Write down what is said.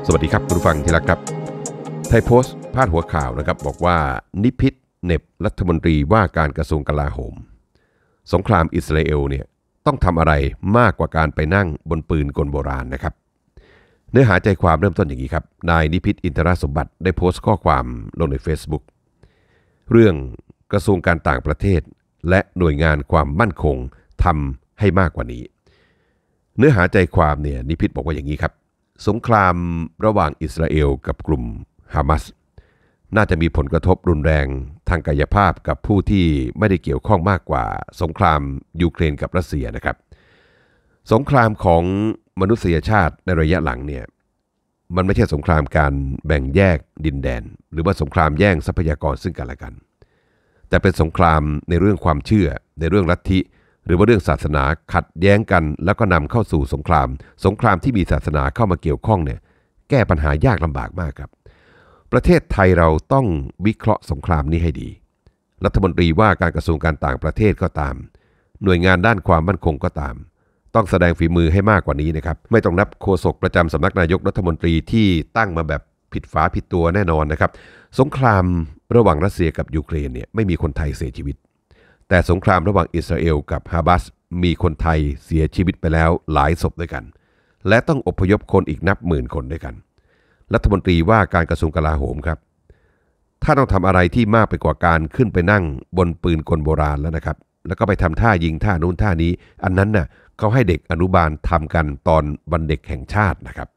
สวัสดีครับคุณผู้ฟังที่รักครับไทยโพสต์พาดหัวข่าวนะครับบอกว่านิพิษเหน็บรัฐมนตรีว่าการกระทรวงกลาโหมสงครามอิสราเอลเนี่ยต้องทำอะไรมากกว่าการไปนั่งบนปืนกลโบราณนะครับเนื้อหาใจความเริ่มต้นอย่างนี้ครับนายนิพิษอินทรสมบัติได้โพสต์ข้อความลงใน Facebook เรื่องกระทรวงการต่างประเทศและหน่วยงานความมั่นคงทำให้มากกว่านี้เนื้อหาใจความเนี่ยนิพิษบอกว่าอย่างนี้ครับสงครามระหว่างอิสราเอลกับกลุ่มฮามาสน่าจะมีผลกระทบรุนแรงทางกายภาพกับผู้ที่ไม่ได้เกี่ยวข้องมากกว่าสงครามยูเครนกับรัสเซียนะครับสงครามของมนุษยชาติในระยะหลังเนี่ยมันไม่ใช่สงครามการแบ่งแยกดินแดนหรือว่าสงครามแย่งทรัพยากรซึ่งกันและกันแต่เป็นสงครามในเรื่องความเชื่อในเรื่องลัทธิหรือว่าเรื่องศาสนาขัดแย้งกันแล้วก็นำเข้าสู่สงครามที่มีศาสนาเข้ามาเกี่ยวข้องเนี่ยแก้ปัญหายากลำบากมากครับประเทศไทยเราต้องวิเคราะห์สงครามนี้ให้ดีรัฐมนตรีว่าการกระทรวงการต่างประเทศก็ตามหน่วยงานด้านความมั่นคงก็ตามต้องแสดงฝีมือให้มากกว่านี้นะครับไม่ต้องนับโฆษกประจำสำนักนายกรัฐมนตรีที่ตั้งมาแบบผิดฝาผิดตัวแน่นอนนะครับสงครามระหว่างรัสเซียกับยูเครนเนี่ยไม่มีคนไทยเสียชีวิตแต่สงครามระหว่างอิสราเอลกับฮามาสมีคนไทยเสียชีวิตไปแล้วหลายศพด้วยกันและต้องอพยพคนอีกนับหมื่นคนด้วยกันรัฐมนตรีว่าการกระทรวงกลาโหมครับถ้าต้องทำอะไรที่มากไปกว่าการขึ้นไปนั่งบนปืนกลโบราณแล้วนะครับแล้วก็ไปทำท่ายิงท่านู้นท่านี้อันนั้นน่ะเขาให้เด็กอนุบาลทำกันตอนวันเด็กแห่งชาตินะครับ